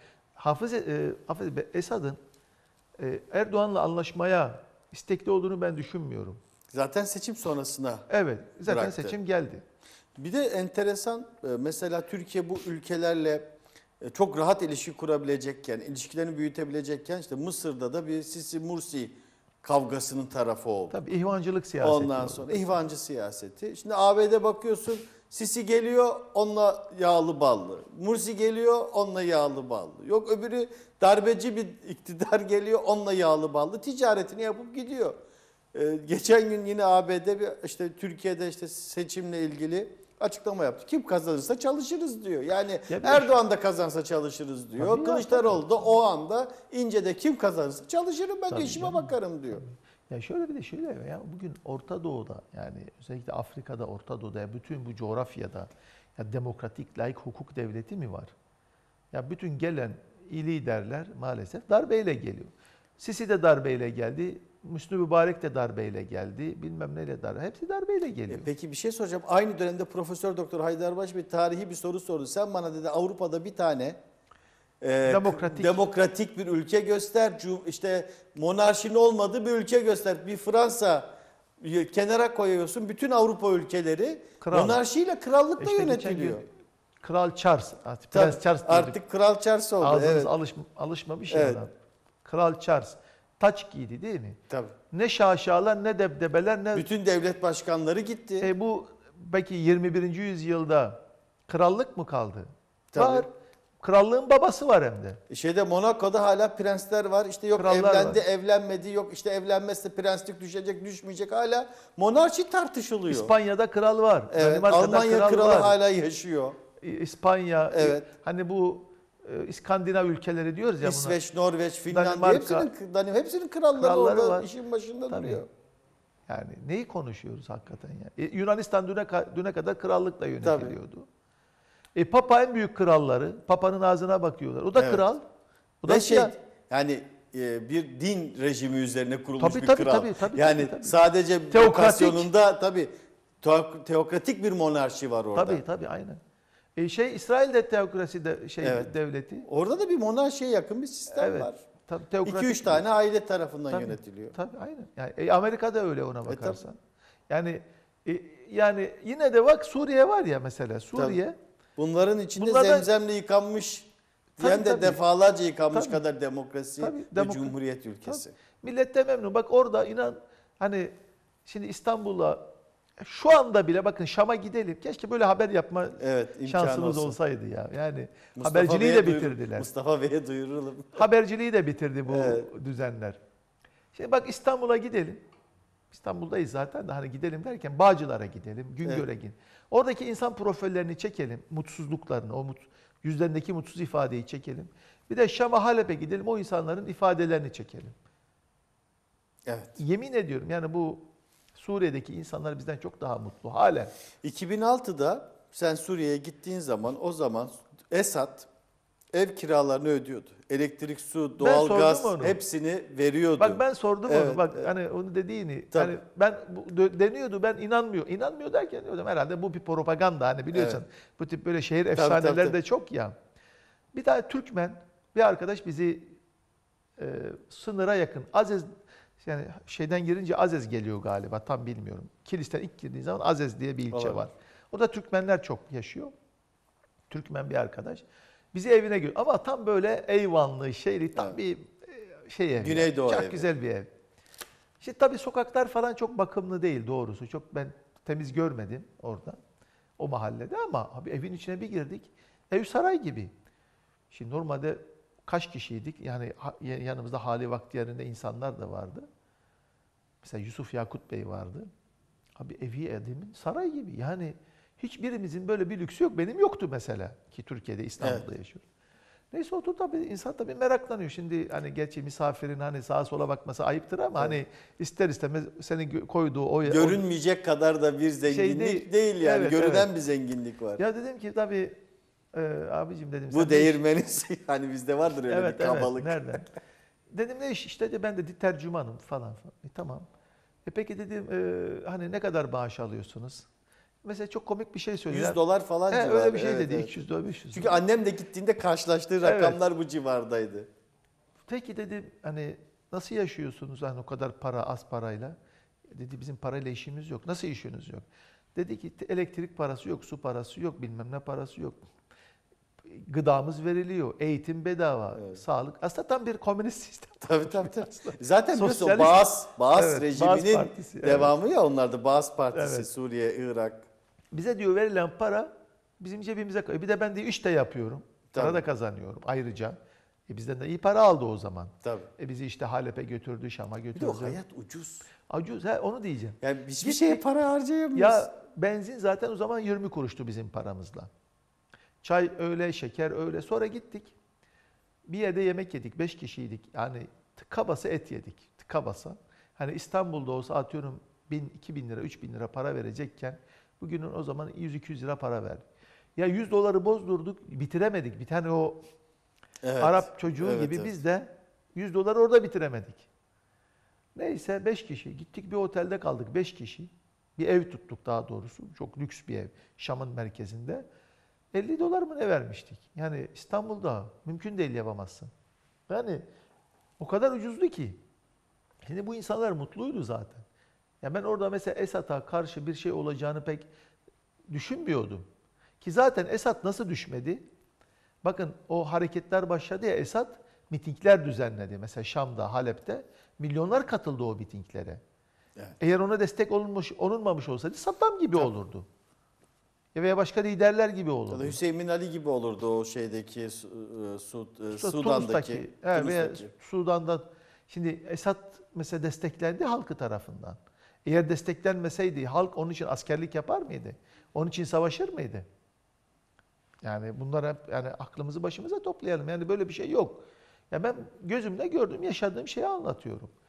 Esad'ın Erdoğan'la anlaşmaya istekli olduğunu ben düşünmüyorum. Zaten seçim sonrasına Evet, zaten bıraktı. seçim geldi. Bir de enteresan, mesela Türkiye bu ülkelerle çok rahat ilişki kurabilecekken, ilişkilerini büyütebilecekken işte Mısır'da da bir Sisi-Mursi kavgasının tarafı oldu. Tabii ihvancılık siyaseti. Ondan oldu. sonra ihvancı siyaseti. Şimdi ABD bakıyorsun, Sisi geliyor onunla yağlı ballı. Mursi geliyor onunla yağlı ballı. Yok öbürü darbeci bir iktidar geliyor onunla yağlı ballı. Ticaretini yapıp gidiyor. Geçen gün yine ABD işte Türkiye'de işte seçimle ilgili açıklama yaptı. Kim kazanırsa çalışırız diyor. Yani Ya Erdoğan da kazansa çalışırız diyor. Tabii ya, Kılıçdaroğlu da o anda İnce'de kim kazanırsa çalışırım ben de Tabii işime canım. bakarım diyor. Ya şöyle bir de şöyle ya bugün Orta Doğu'da yani özellikle Afrika'da, Orta Doğu'da ya bütün bu coğrafyada ya demokratik, laik hukuk devleti mi var? Ya bütün gelen liderler maalesef darbeyle geliyor. Sisi de darbeyle geldi, Müslü Mübarek de darbeyle geldi, bilmem neyle darbe. Hepsi darbeyle geliyor. Peki bir şey soracağım. Aynı dönemde Profesör Doktor Haydarbaş bir tarihi bir soru sordu. Sen bana dedi Avrupa'da bir tane demokratik bir ülke göster. İşte monarşinin olmadığı bir ülke göster. Bir Fransa kenara koyuyorsun. Bütün Avrupa ülkeleri monarşiyle krallıkla İşte geçen yönetiliyor. gün Kral Charles, artık Tabii, Prens Charles diyorduk. artık Kral Charles oldu. Ağzınız Evet. alışmamış ya Evet. adam. Kral Charles taç giydi değil mi? Tabii. Ne şaşalar ne debdebeler ne... Bütün devlet başkanları gitti. Bu belki 21. yüzyılda krallık mı kaldı? Tabii. Var. Krallığın babası var hem de. Şeyde Monaco'da hala prensler var. İşte yok Krallar evlendi, var. evlenmedi. Yok işte evlenmezse prenslik düşecek, düşmeyecek. Hala monarşi tartışılıyor. İspanya'da kral var. Evet, Danimarka'da Almanya kral kralı var. hala yaşıyor. İspanya, Evet. hani bu İskandinav ülkeleri diyoruz ya buna. İsveç, Norveç, Finlandiya Danimarka, hepsinin kralları kralları orada var. işin başında Tabii. duruyor. Yani neyi konuşuyoruz hakikaten ya? Yunanistan düne kadar krallıkla yönetiliyordu. Papa en büyük kralları, Papa'nın ağzına bakıyorlar. O da Evet. kral. O Ve da yani bir din rejimi üzerine kurulmuş Tabii, bir tabii, kral. tabii, yani tabii. sadece Teokratik. lokasyonunda tabii teokratik bir monarşi var orada. Tabii aynen. İsrail'de teokrasi de Evet. devleti. Orada da bir monarşiye yakın bir sistem Evet. var. Tabii teokratik. 2-3 tane aile tarafından Tabii, yönetiliyor. Tabii aynen. Yani Amerika'da öyle ona bakarsan. Yani yine de bak Suriye var ya mesela Suriye. Bunların içinde Bunlardan- zemzemle yıkanmış, Tabii, hem de tabii. defalarca yıkanmış Tabii. kadar demokrasi Tabii, ve cumhuriyet Tabii. ülkesi. Millet de memnun. Bak orada inan hani şimdi İstanbul'a şu anda bile bakın Şam'a gidelim. Keşke böyle haber yapma Evet, imkanı şansımız olsa. olsaydı ya. Yani Mustafa haberciliği Bey'e de bitirdiler. Mustafa Bey'e duyuralım. Haberciliği de bitirdi bu Evet. düzenler. Şimdi bak İstanbul'a gidelim. İstanbul'dayız zaten de hani gidelim derken Bağcılar'a gidelim, Güngör'e gidelim. Oradaki insan profillerini çekelim, mutsuzluklarını, yüzlerindeki mutsuz ifadeyi çekelim. Bir de Şam'a, Halep'e gidelim, o insanların ifadelerini çekelim. Evet. Yemin ediyorum yani bu Suriye'deki insanlar bizden çok daha mutlu halen. 2006'da sen Suriye'ye gittiğin zaman o zaman Esad ev kiralarını ödüyordu. Elektrik, su, doğalgaz sordum onu. hepsini veriyordu. Bak ben sordum Evet, onu. Bak evet. hani onu dediğini. Tabii. Hani ben deniyordu ben inanmıyor. İnanmıyor derken diyordum herhalde bu bir propaganda hani biliyorsun. Bu tip böyle şehir efsaneleri tabii. de çok ya. Bir daha Türkmen bir arkadaş bizi sınıra yakın Azez yani şeyden girince Azez geliyor galiba tam bilmiyorum. Kilis'ten ilk girdiğin zaman Azez diye bir ilçe Olabilir. var. Orada Türkmenler çok yaşıyor. Türkmen bir arkadaş. Bizi evine götürdü. Ama tam böyle eyvanlı, şeyli, tam Evet. bir şey ev. Güneydoğu Çok evi. güzel bir ev. İşte tabii sokaklar falan çok bakımlı değil doğrusu. Çok ben temiz görmedim orada. O mahallede ama abi evin içine bir girdik. Ev saray gibi. Şimdi normalde kaç kişiydik? Yani yanımızda hali vakti yerinde insanlar da vardı. Mesela Yusuf Yakut Bey vardı. Abi evi Edim'in saray gibi. Yani hiçbirimizin böyle bir lüksü yok. Benim yoktu mesela ki Türkiye'de İstanbul'da yaşıyorum. Neyse otur tabii insan tabii meraklanıyor. Şimdi hani gerçi misafirin hani sağa sola bakması ayıptır ama hani ister istemez senin koyduğu o Görünmeyecek kadar da bir zenginlik değil yani. Evet, Görünen bir zenginlik var. Ya dedim ki tabii abicim dedim. Bu değirmenin hani bizde vardır öyle bir kabalık. Nereden? Dedim ne iş işte de ben de tercümanım falan. Tamam. Peki dedim hani ne kadar maaş alıyorsunuz? Mesela çok komik bir şey söyledi. 100 dolar falan civarı. Öyle bir şey Evet, dedi. evet. 200 dolar 500 Çünkü dolar. annem de gittiğinde karşılaştığı rakamlar bu civardaydı. Peki dedim hani nasıl yaşıyorsunuz hani o kadar para az parayla? Dedi bizim parayla işimiz yok. Nasıl işiniz yok? Dedi ki elektrik parası yok, su parası yok, bilmem ne parası yok. gıdamız veriliyor, eğitim bedava, sağlık. Aslında tam bir komünist sistem. Tabii. Zaten biliyorsun o Sosyalist- Baas Evet, rejiminin Baas Partisi, evet. devamı ya onlar da Baas Partisi, Evet. Suriye, Irak. Bize diyor verilen para bizim cebimize koyuyor. Bir de ben de iş de yapıyorum. Para Tabii. da kazanıyorum ayrıca. Bizden de iyi para aldı o zaman. Tabii. Bizi işte Halep'e götürdü, Şam'a Bir götürdü. de o hayat ucuz. Ucuz, onu diyeceğim. Yani hiçbir Gittik. şeye para harcayamıyoruz. Ya benzin zaten o zaman 20 kuruştu bizim paramızla. Çay öyle, şeker öyle. Sonra gittik. Bir yerde yemek yedik. 5 kişiydik. Yani tıka basa et yedik. Tıka basa. Hani İstanbul'da olsa atıyorum 1000, 2000 lira, 3000 lira para verecekken bugünün o zaman 100-200 lira para verdik. Ya 100 doları bozdurduk, bitiremedik. Bir tane o Evet. Arap çocuğu Evet, gibi evet. biz de 100 doları orada bitiremedik. Neyse 5 kişi. Gittik bir otelde kaldık 5 kişi. Bir ev tuttuk daha doğrusu. Çok lüks bir ev. Şam'ın merkezinde. 50 dolar mı ne vermiştik? Yani İstanbul'da mümkün değil yapamazsın. Yani o kadar ucuzdu ki. Şimdi bu insanlar mutluydu zaten. Ya ben orada mesela Esad'a karşı bir şey olacağını pek düşünmüyordum. Ki zaten Esad nasıl düşmedi? Bakın o hareketler başladı ya, Esad mitingler düzenledi. Mesela Şam'da, Halep'te milyonlar katıldı o mitinglere. Evet. Eğer ona destek olunmamış olsaydı Saddam gibi olurdu. Veya başka liderler gibi Ya olurdu. da Hüseyin Bin Ali gibi olurdu o şeydeki Sudan'daki. Tunus'taki, evet, veya Tunus'taki. Sudan'da. Şimdi Esad mesela desteklendi halkı tarafından. Eğer desteklenmeseydi halk onun için askerlik yapar mıydı? Onun için savaşır mıydı? Yani bunlar hep yani aklımızı başımıza toplayalım. Yani böyle bir şey yok. Ya ben gözümle gördüm, yaşadığım şeyi anlatıyorum.